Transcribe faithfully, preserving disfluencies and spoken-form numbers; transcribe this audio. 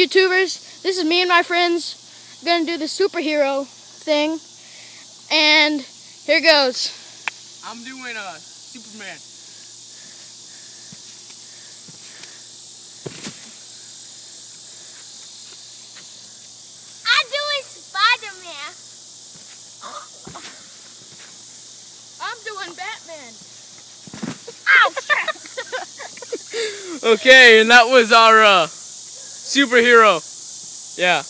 YouTubers? This is me and my friends gonna do the superhero thing, and here goes. I'm doing uh, Superman. I'm doing Spider-Man. I'm doing Batman. Okay, and that was our uh, superhero. Yeah.